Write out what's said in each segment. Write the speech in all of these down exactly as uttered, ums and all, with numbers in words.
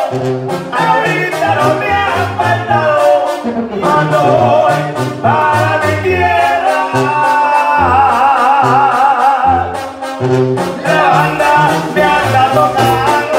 ahorita no me ha faltado, cuando voy para mi tierra. La banda me anda tocando.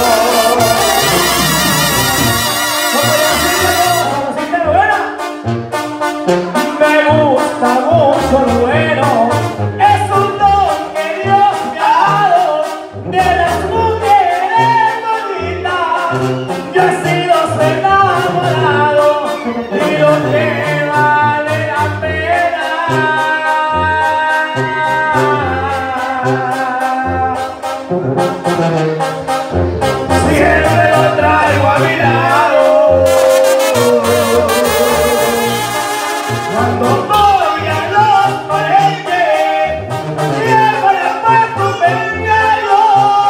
Me gusta mucho lo bueno, es un don que Dios me ha dado. De las mujeres bonitas yo he sido su enamorado, y lo que vale la pena siempre lo traigo a mi lado. Cuando voy a los palenques, llevo la paz con veneno.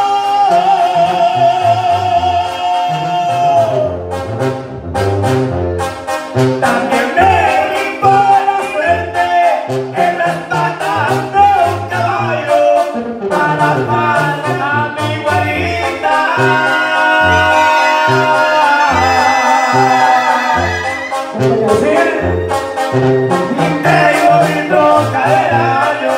También me rifo la suerte en las patas de un caballo para darle a mi guarita. Y tengo mi troca del año.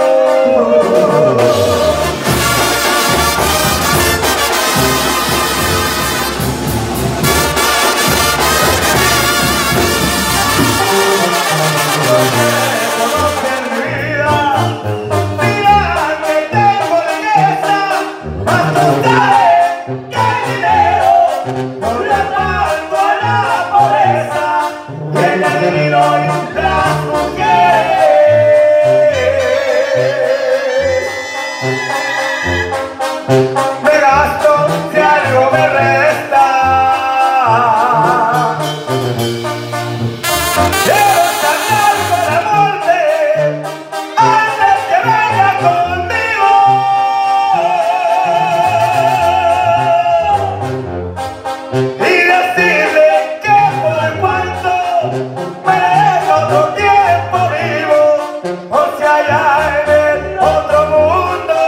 Conocer mi vida, mira que tengo riqueza, más tú sabes que el dinero no le salvo a la pobreza. Y el adivino y las mujeres me gasto si algo me resta. Quiero saltar con la muerte antes que venga conmigo. Y decirle que por cuanto me dejo otro tiempo vivo, por si allá en el otro mundo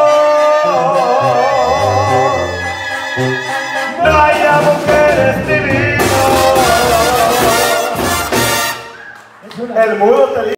no haya mujeres divinas. El mudo te